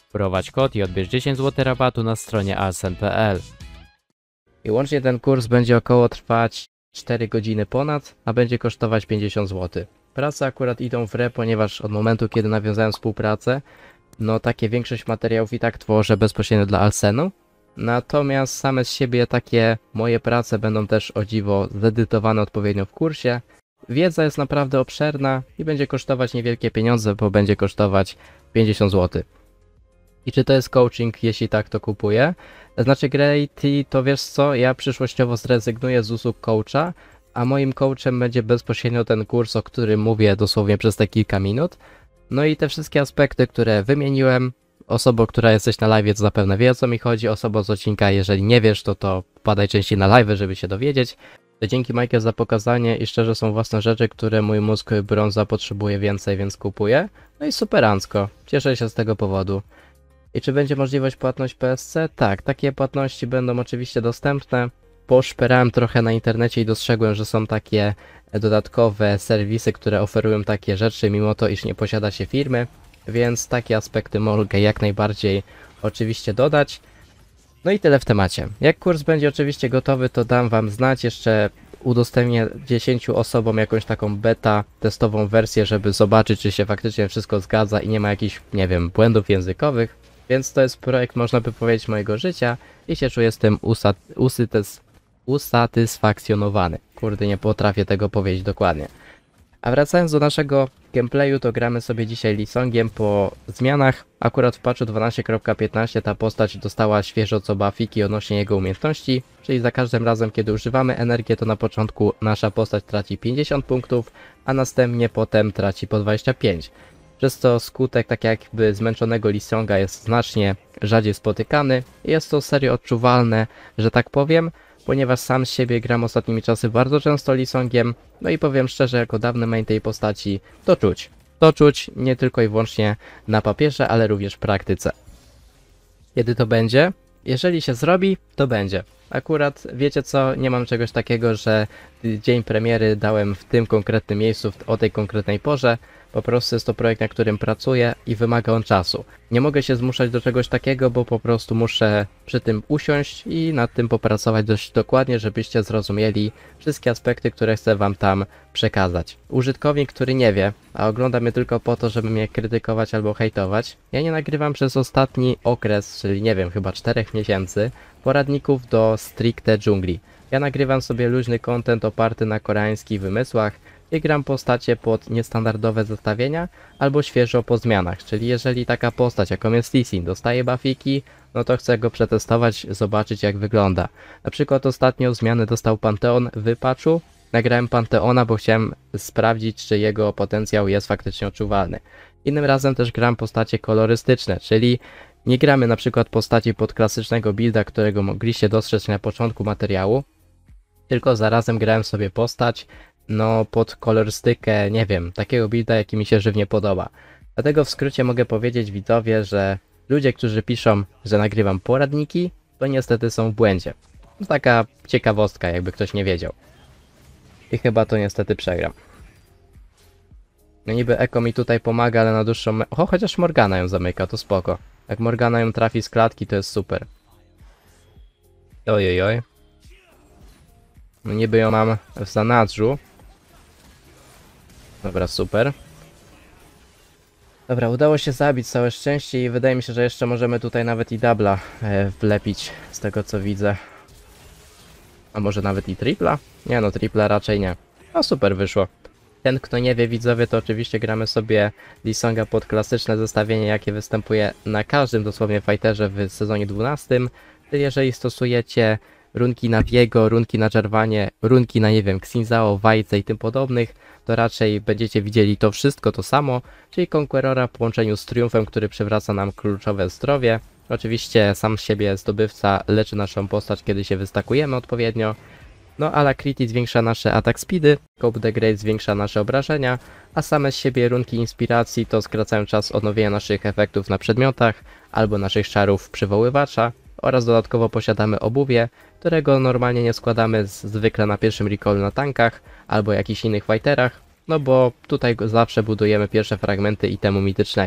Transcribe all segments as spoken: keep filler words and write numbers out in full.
Wprowadź kod i odbierz dziesięć złotych rabatu na stronie alsen kropka pe el. I łącznie ten kurs będzie około trwać cztery godziny ponad, a będzie kosztować pięćdziesiąt złotych. Prace akurat idą w re, ponieważ od momentu, kiedy nawiązałem współpracę, no takie większość materiałów i tak tworzę bezpośrednio dla Alsenu. Natomiast same z siebie takie moje prace będą też o dziwo zedytowane odpowiednio w kursie. Wiedza jest naprawdę obszerna i będzie kosztować niewielkie pieniądze, bo będzie kosztować pięćdziesiąt złotych. I czy to jest coaching? Jeśli tak, to kupuję. Znaczy Grady, to wiesz co, ja przyszłościowo zrezygnuję z usług coacha, a moim coachem będzie bezpośrednio ten kurs, o którym mówię dosłownie przez te kilka minut. No i te wszystkie aspekty, które wymieniłem, osoba, która jesteś na live, to zapewne wie, o co mi chodzi. Osoba z odcinka, jeżeli nie wiesz, to to wpadaj częściej na live, żeby się dowiedzieć. To dzięki Michael za pokazanie i szczerze są własne rzeczy, które mój mózg brąza potrzebuje więcej, więc kupuję. No i superancko, cieszę się z tego powodu. I czy będzie możliwość płatność P S C? Tak, takie płatności będą oczywiście dostępne. Poszperałem trochę na internecie i dostrzegłem, że są takie dodatkowe serwisy, które oferują takie rzeczy, mimo to, iż nie posiada się firmy. Więc takie aspekty mogę jak najbardziej oczywiście dodać. No i tyle w temacie. Jak kurs będzie oczywiście gotowy, to dam wam znać. Jeszcze udostępnię dziesięciu osobom jakąś taką beta testową wersję, żeby zobaczyć, czy się faktycznie wszystko zgadza i nie ma jakichś, nie wiem, błędów językowych. Więc to jest projekt, można by powiedzieć, mojego życia i się czuję z tym usat usytes usatysfakcjonowany. Kurde, nie potrafię tego powiedzieć dokładnie. A wracając do naszego gameplayu, to gramy sobie dzisiaj Lee Songiem po zmianach. Akurat w patchu dwanaście kropka piętnaście ta postać dostała świeżo co buffiki odnośnie jego umiejętności, czyli za każdym razem, kiedy używamy energię, to na początku nasza postać traci pięćdziesiąt punktów, a następnie potem traci po dwadzieścia pięć. Przez to skutek tak jakby zmęczonego Lee Songa jest znacznie rzadziej spotykany i jest to serio odczuwalne, że tak powiem, ponieważ sam z siebie gram ostatnimi czasy bardzo często Lee Songiem, no i powiem szczerze, jako dawny main tej postaci, to czuć. To czuć nie tylko i wyłącznie na papierze, ale również w praktyce. Kiedy to będzie? Jeżeli się zrobi, to będzie. Akurat, wiecie co, nie mam czegoś takiego, że dzień premiery dałem w tym konkretnym miejscu, o tej konkretnej porze. Po prostu jest to projekt, na którym pracuję i wymaga on czasu. Nie mogę się zmuszać do czegoś takiego, bo po prostu muszę przy tym usiąść i nad tym popracować dość dokładnie, żebyście zrozumieli wszystkie aspekty, które chcę wam tam przekazać. Użytkownik, który nie wie, a ogląda mnie tylko po to, żeby mnie krytykować albo hejtować, ja nie nagrywam przez ostatni okres, czyli nie wiem, chyba czterech miesięcy, poradników do stricte dżungli. Ja nagrywam sobie luźny content oparty na koreańskich wymysłach, i gram postacie pod niestandardowe zestawienia albo świeżo po zmianach, czyli jeżeli taka postać jaką jest Lee Sin dostaje buffiki, no to chcę go przetestować, zobaczyć jak wygląda. Na przykład ostatnio zmiany dostał Panteon w patchu, nagrałem Panteona, bo chciałem sprawdzić, czy jego potencjał jest faktycznie odczuwalny. Innym razem też gram postacie kolorystyczne, czyli nie gramy na przykład postaci pod klasycznego builda, którego mogliście dostrzec na początku materiału, tylko zarazem grałem sobie postać no pod kolorystykę, nie wiem, takiego builda, jaki mi się żywnie podoba. Dlatego w skrócie mogę powiedzieć widzowie, że ludzie, którzy piszą, że nagrywam poradniki, to niestety są w błędzie. To taka ciekawostka, jakby ktoś nie wiedział. I chyba to niestety przegram. No niby Eko mi tutaj pomaga, ale na dłuższą... Me o, chociaż Morgana ją zamyka, to spoko. Jak Morgana ją trafi z klatki, to jest super. Ojojoj. No niby ją mam w zanadrzu. Dobra, super. Dobra, udało się zabić, całe szczęście i wydaje mi się, że jeszcze możemy tutaj nawet i dubla e, wlepić, z tego co widzę. A może nawet i tripla? Nie no, tripla raczej nie. No super wyszło. Ten kto nie wie widzowie, to oczywiście gramy sobie Lee Songa pod klasyczne zestawienie, jakie występuje na każdym dosłownie fighterze w sezonie dwunastym. Czyli jeżeli stosujecie runki na Viego, runki na Jarvanie, runki na nie wiem, Xinzao, Wajce i tym podobnych, to raczej będziecie widzieli to wszystko to samo, czyli Conquerora w połączeniu z Triumfem, który przywraca nam kluczowe zdrowie. Oczywiście sam z siebie zdobywca leczy naszą postać, kiedy się wystakujemy odpowiednio. No Alacrity zwiększa nasze attack speedy, Cope the Great zwiększa nasze obrażenia, a same z siebie runki inspiracji to skracają czas odnowienia naszych efektów na przedmiotach albo naszych czarów przywoływacza. Oraz dodatkowo posiadamy obuwie, którego normalnie nie składamy zwykle na pierwszym recallu na tankach albo jakichś innych fighterach, no bo tutaj zawsze budujemy pierwsze fragmenty itemu mitycznego.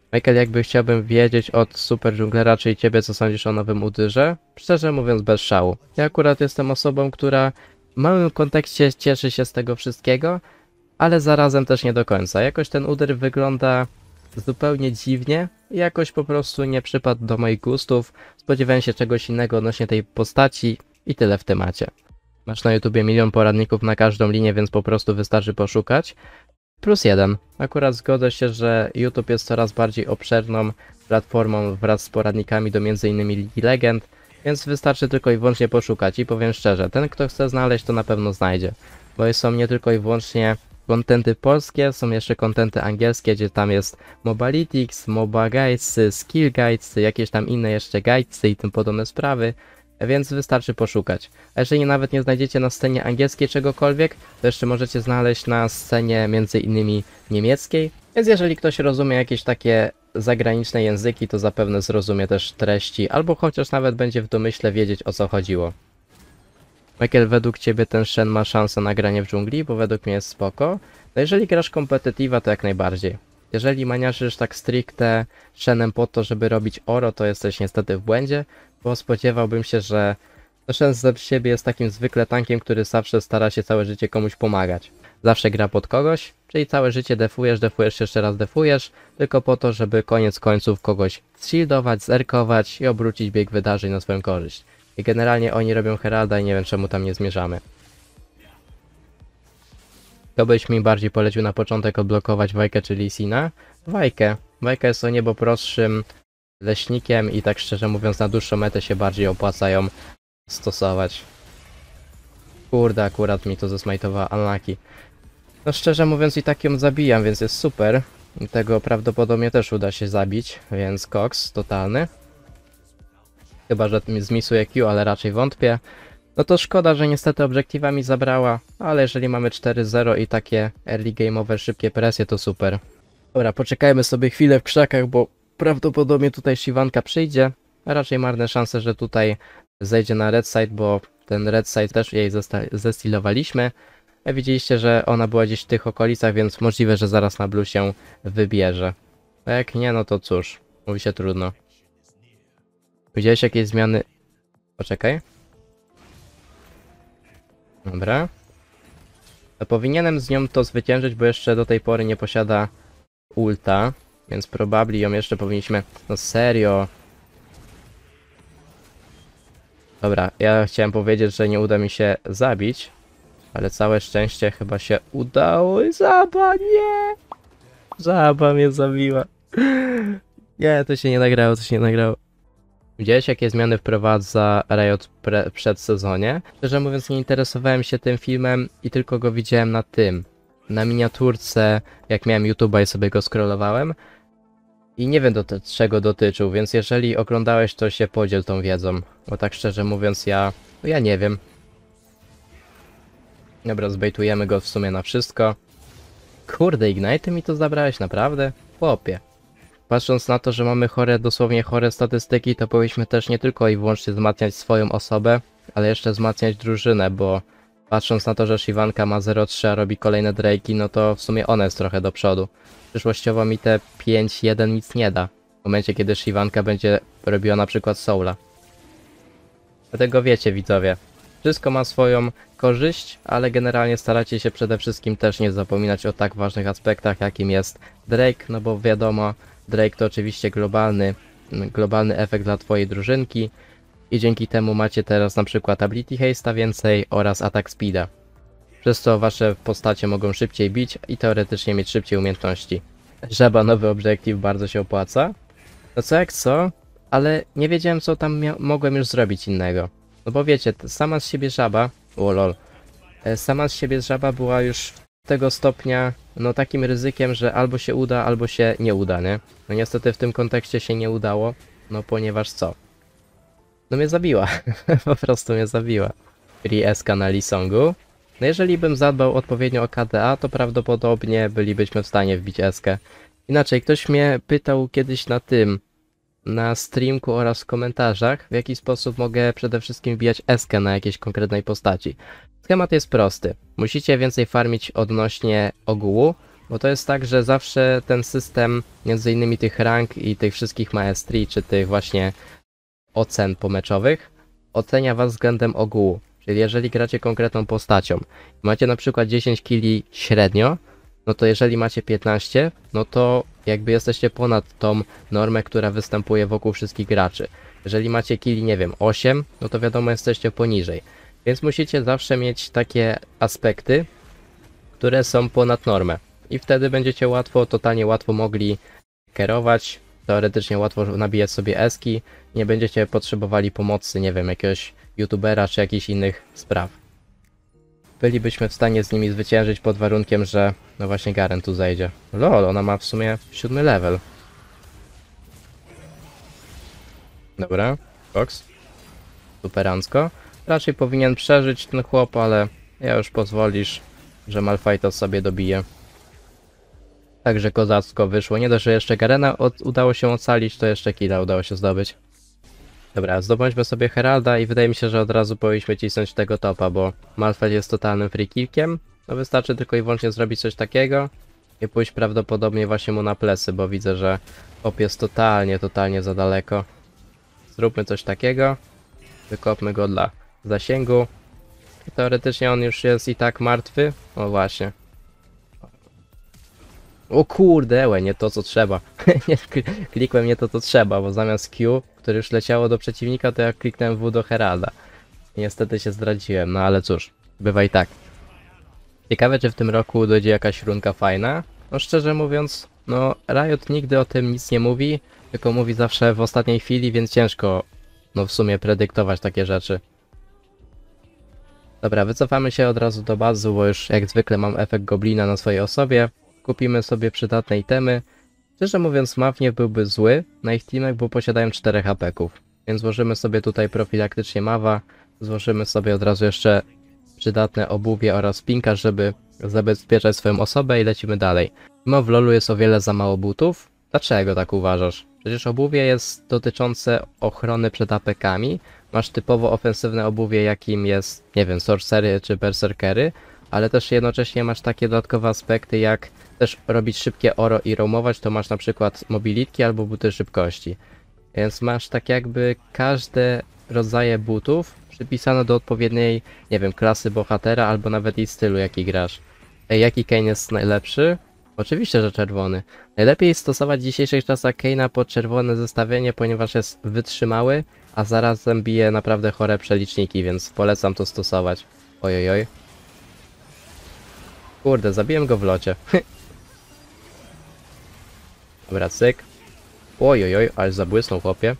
Michael, jakby chciałbym wiedzieć od super dżunglera, czyli ciebie, co sądzisz o nowym Udyrze? Szczerze mówiąc, bez szału. Ja akurat jestem osobą, która w małym kontekście cieszy się z tego wszystkiego, ale zarazem też nie do końca. Jakoś ten Udyr wygląda zupełnie dziwnie i jakoś po prostu nie przypadł do moich gustów. Spodziewałem się czegoś innego odnośnie tej postaci i tyle w temacie. Masz na YouTubie milion poradników na każdą linię, więc po prostu wystarczy poszukać. Plus jeden. Akurat zgodzę się, że YouTube jest coraz bardziej obszerną platformą wraz z poradnikami do między innymi Ligi Legend, więc wystarczy tylko i wyłącznie poszukać i powiem szczerze, ten kto chce znaleźć to na pewno znajdzie, bo są nie tylko i wyłącznie kontenty polskie, są jeszcze kontenty angielskie, gdzie tam jest Mobalytics, Moba Guidesy, Skill Guidesy, jakieś tam inne jeszcze guidesy i tym podobne sprawy, więc wystarczy poszukać. A jeżeli nawet nie znajdziecie na scenie angielskiej czegokolwiek, to jeszcze możecie znaleźć na scenie między innymi niemieckiej, więc jeżeli ktoś rozumie jakieś takie zagraniczne języki, to zapewne zrozumie też treści, albo chociaż nawet będzie w domyśle wiedzieć, o co chodziło. Michael, według ciebie ten Shen ma szansę na granie w dżungli, bo według mnie jest spoko. No jeżeli grasz kompetitywa, to jak najbardziej. Jeżeli maniaczysz tak stricte Shenem po to, żeby robić oro, to jesteś niestety w błędzie, bo spodziewałbym się, że Shen z siebie jest takim zwykle tankiem, który zawsze stara się całe życie komuś pomagać. Zawsze gra pod kogoś, czyli całe życie defujesz, defujesz, jeszcze raz defujesz, tylko po to, żeby koniec końców kogoś shieldować, zerkować i obrócić bieg wydarzeń na swoją korzyść. I generalnie oni robią Heralda i nie wiem czemu tam nie zmierzamy. To byś mi bardziej polecił na początek odblokować Wajkę czy Lisina? Wajkę. Wajka jest o niebo prostszym leśnikiem i tak szczerze mówiąc na dłuższą metę się bardziej opłaca ją stosować. Kurde, akurat mi to zesmajtowała Unlucky. No szczerze mówiąc i tak ją zabijam, więc jest super. I tego prawdopodobnie też uda się zabić, więc koks totalny. Chyba, że zmisuje Q, ale raczej wątpię. No to szkoda, że niestety obiektywa mi zabrała, ale jeżeli mamy cztery zero i takie early game'owe szybkie presje, to super. Dobra, poczekajmy sobie chwilę w krzakach, bo prawdopodobnie tutaj Shyvanka przyjdzie, a raczej marne szanse, że tutaj zejdzie na red side, bo ten red side też jej zestylowaliśmy. A widzieliście, że ona była gdzieś w tych okolicach, więc możliwe, że zaraz na blue się wybierze. A jak nie, no to cóż, mówi się trudno. Widziałeś jakieś zmiany? Poczekaj. Dobra. No powinienem z nią to zwyciężyć, bo jeszcze do tej pory nie posiada ulta, więc probably ją jeszcze powinniśmy... No serio. Dobra, ja chciałem powiedzieć, że nie uda mi się zabić, ale całe szczęście chyba się udało i Zaba, nie! Zaba mnie zabiła. Nie, to się nie nagrało, to się nie nagrało. Widziałeś, jakie zmiany wprowadza Riot w przedsezonie? Szczerze mówiąc, nie interesowałem się tym filmem i tylko go widziałem na tym. Na miniaturce, jak miałem YouTube'a i sobie go scrollowałem. I nie wiem do czego dotyczył, więc jeżeli oglądałeś, to się podziel tą wiedzą. Bo tak szczerze mówiąc, ja... No ja nie wiem. Dobra, zbejtujemy go w sumie na wszystko. Kurde, Ignite mi to zabrałeś, naprawdę? Chłopie. Patrząc na to, że mamy chore, dosłownie chore statystyki, to powinniśmy też nie tylko i wyłącznie wzmacniać swoją osobę, ale jeszcze wzmacniać drużynę, bo patrząc na to, że Shyvanka ma zero trzy, a robi kolejne Drake'i, no to w sumie ona jest trochę do przodu. Przyszłościowo mi te pięć jeden nic nie da, w momencie kiedy Shyvanka będzie robiła na przykład Soula. Dlatego wiecie, widzowie, wszystko ma swoją korzyść, ale generalnie staracie się przede wszystkim też nie zapominać o tak ważnych aspektach, jakim jest Drake, no bo wiadomo, Drake to oczywiście globalny, globalny efekt dla twojej drużynki i dzięki temu macie teraz na przykład ability haste'a więcej oraz attack speeda. Przez co wasze postacie mogą szybciej bić i teoretycznie mieć szybciej umiejętności. Żaba nowy obiektyw bardzo się opłaca. No co jak co, ale nie wiedziałem co tam mogłem już zrobić innego. No bo wiecie, sama z siebie żaba, o lol, sama z siebie żaba była już tego stopnia, no takim ryzykiem, że albo się uda, albo się nie uda, nie? No niestety w tym kontekście się nie udało, no ponieważ co? No mnie zabiła, po prostu mnie zabiła. Free S K na Lisongu. No jeżeli bym zadbał odpowiednio o K D A, to prawdopodobnie bylibyśmy w stanie wbić S K. Inaczej, ktoś mnie pytał kiedyś na tym, na streamku oraz w komentarzach, w jaki sposób mogę przede wszystkim wbijać S K na jakiejś konkretnej postaci. Schemat jest prosty. Musicie więcej farmić odnośnie ogółu, Bo to jest tak, że zawsze ten system, między innymi tych rank i tych wszystkich maestrii, czy tych właśnie ocen pomeczowych, ocenia was względem ogółu. Czyli jeżeli gracie konkretną postacią, macie na przykład dziesięć killi średnio, no to jeżeli macie piętnaście, no to jakby jesteście ponad tą normę, która występuje wokół wszystkich graczy. Jeżeli macie killi, nie wiem, osiem, no to wiadomo, jesteście poniżej. Więc musicie zawsze mieć takie aspekty, które są ponad normę. I wtedy będziecie łatwo, totalnie łatwo mogli kierować, teoretycznie łatwo nabijać sobie eski, nie będziecie potrzebowali pomocy, nie wiem, jakiegoś youtubera czy jakichś innych spraw. Bylibyśmy w stanie z nimi zwyciężyć pod warunkiem, że no właśnie Garen tu zejdzie. Lol, ona ma w sumie siódmy level. Dobra, Fox. Superancko. Raczej powinien przeżyć ten chłop, ale ja już pozwolisz, że Malphite sobie dobije. Także kozacko wyszło. Nie dość, że jeszcze Garena od, udało się ocalić, to jeszcze killa udało się zdobyć. Dobra, zdobądźmy sobie Heralda i wydaje mi się, że od razu powinniśmy cisnąć tego topa, bo Malphite jest totalnym free killkiem. No wystarczy tylko i wyłącznie zrobić coś takiego i pójść prawdopodobnie właśnie mu na plecy, bo widzę, że top jest totalnie, totalnie za daleko. Zróbmy coś takiego. Wykopmy go dla zasięgu. Teoretycznie on już jest i tak martwy. O właśnie. O kurde, łe, nie to co trzeba. nie, klikłem nie to co trzeba, bo zamiast Q, które już leciało do przeciwnika, to ja kliknąłem W do Heralda. Niestety się zdradziłem, no ale cóż, bywa i tak. Ciekawe, czy w tym roku dojdzie jakaś runka fajna. No szczerze mówiąc, no Riot nigdy o tym nic nie mówi, tylko mówi zawsze w ostatniej chwili, więc ciężko no w sumie predyktować takie rzeczy. Dobra, wycofamy się od razu do bazy, bo już jak zwykle mam efekt goblina na swojej osobie. Kupimy sobie przydatne itemy. Szczerze mówiąc, Maw nie byłby zły na ich teamek, bo posiadają cztery hapeków. Więc złożymy sobie tutaj profilaktycznie Mawa. Złożymy sobie od razu jeszcze przydatne obuwie oraz pinka, żeby zabezpieczać swoją osobę i lecimy dalej. Mimo w lolu jest o wiele za mało butów. Dlaczego tak uważasz? Przecież obuwie jest dotyczące ochrony przed apekami. Masz typowo ofensywne obuwie, jakim jest, nie wiem, sorcery czy berserkery, ale też jednocześnie masz takie dodatkowe aspekty, jak też robić szybkie oro i roamować, to masz na przykład mobilitki albo buty szybkości. Więc masz tak jakby każde rodzaje butów przypisane do odpowiedniej, nie wiem, klasy bohatera albo nawet i stylu, jaki grasz. Ej, jaki Kayn jest najlepszy? Oczywiście, że czerwony. Najlepiej stosować w dzisiejszych czasach Kayna pod czerwone zestawienie, ponieważ jest wytrzymały, a zarazem bije naprawdę chore przeliczniki, więc polecam to stosować. Ojojoj. Kurde, zabiłem go w locie. Dobra, cyk. Ojojoj, ale zabłysnął chłopie.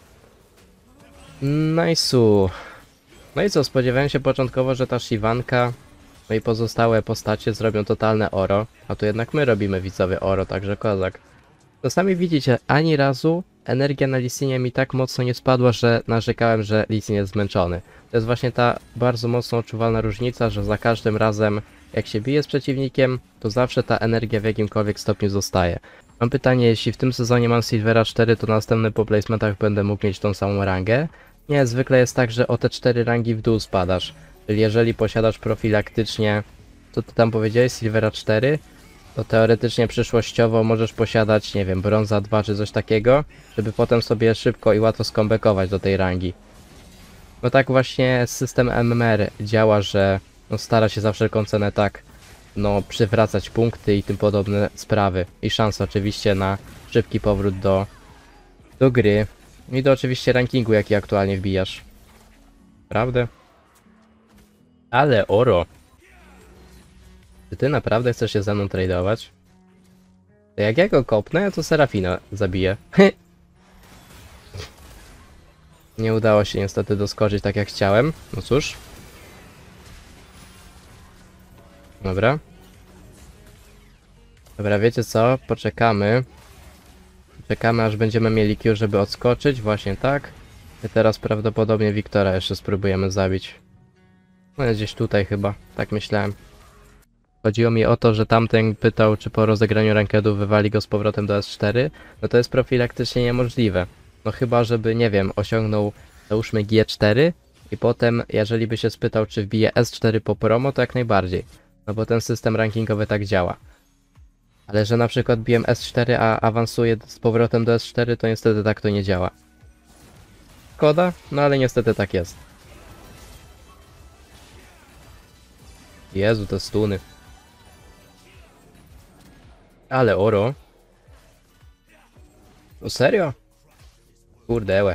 Nice'u. No i co, spodziewałem się początkowo, że ta Shivanka, no i pozostałe postacie zrobią totalne oro, a tu jednak my robimy widzowie oro, także kozak. No sami widzicie, ani razu energia na Lee Sinie mi tak mocno nie spadła, że narzekałem, że Lee Sin jest zmęczony. To jest właśnie ta bardzo mocno odczuwalna różnica, że za każdym razem jak się bije z przeciwnikiem, to zawsze ta energia w jakimkolwiek stopniu zostaje. Mam pytanie, jeśli w tym sezonie mam Silvera cztery, to następny po placementach będę mógł mieć tą samą rangę? Nie, zwykle jest tak, że o te cztery rangi w dół spadasz. Czyli jeżeli posiadasz profilaktycznie, to ty tam powiedziałeś, Silvera cztery, to teoretycznie przyszłościowo możesz posiadać, nie wiem, brąza dwa czy coś takiego, żeby potem sobie szybko i łatwo skombekować do tej rangi. No tak właśnie system M M R działa, że no stara się za wszelką cenę tak, no przywracać punkty i tym podobne sprawy. I szanse oczywiście na szybki powrót do, do gry. I do oczywiście rankingu, jaki aktualnie wbijasz. Prawda? Ale oro! Czy ty naprawdę chcesz się ze mną tradeować? To jak ja go kopnę, to Serafina zabiję. Nie udało się niestety doskoczyć tak jak chciałem. No cóż. Dobra. Dobra, wiecie co? Poczekamy. Czekamy aż będziemy mieli Q, żeby odskoczyć. Właśnie tak. I teraz prawdopodobnie Wiktora jeszcze spróbujemy zabić. No jest gdzieś tutaj chyba. Tak myślałem. Chodziło mi o to, że tamten pytał, czy po rozegraniu rankedu wywali go z powrotem do S cztery. No to jest profilaktycznie niemożliwe. No chyba, żeby, nie wiem, osiągnął, załóżmy G cztery i potem, jeżeli by się spytał, czy wbije S cztery po promo, to jak najbardziej. No bo ten system rankingowy tak działa. Ale że na przykład biłem S cztery, a awansuję z powrotem do S cztery, to niestety tak to nie działa. Szkoda, no ale niestety tak jest. Jezu, te stuny. Ale oro. No serio? Kurdełe.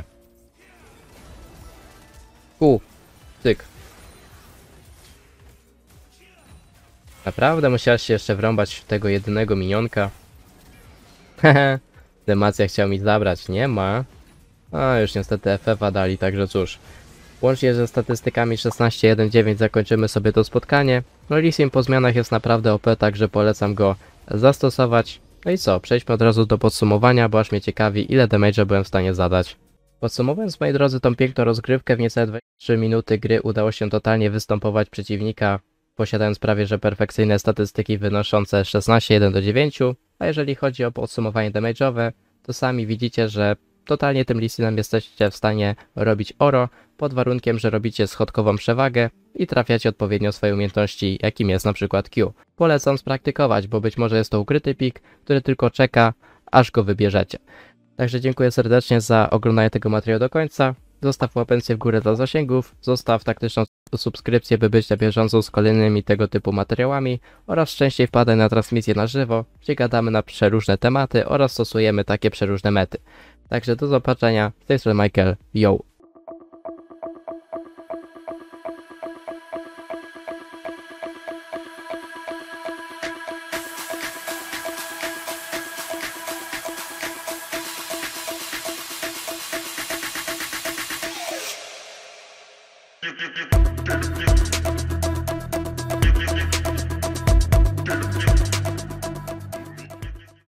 U, tyk. Naprawdę musiałeś się jeszcze wrąbać w tego jedynego minionka? Hehe, Demacja chciał mi zabrać, nie ma. A już niestety F F a dali, także cóż. Łącznie ze statystykami szesnaście jeden dziewięć zakończymy sobie to spotkanie. No Lee Sin po zmianach jest naprawdę O P, także polecam go zastosować. No i co, przejdźmy od razu do podsumowania, bo aż mnie ciekawi, ile damage'a byłem w stanie zadać. Podsumowując, moi drodzy, tą piękną rozgrywkę, w niecałe dwadzieścia trzy minuty gry udało się totalnie występować przeciwnika, posiadając prawie że perfekcyjne statystyki wynoszące szesnaście jeden do dziewięciu, a jeżeli chodzi o podsumowanie damage'owe, to sami widzicie, że totalnie tym Lee Sinem jesteście w stanie robić oro, pod warunkiem, że robicie schodkową przewagę i trafiacie odpowiednio swoje umiejętności, jakim jest na przykład Q. Polecam spraktykować, bo być może jest to ukryty pik, który tylko czeka, aż go wybierzecie. Także dziękuję serdecznie za oglądanie tego materiału do końca. Zostaw łapencję w górę dla zasięgów, zostaw taktyczną subskrypcję, by być na bieżąco z kolejnymi tego typu materiałami oraz częściej wpadaj na transmisję na żywo, gdzie gadamy na przeróżne tematy oraz stosujemy takie przeróżne mety. Także do zobaczenia, z tej strony Michael, yo! Thank you.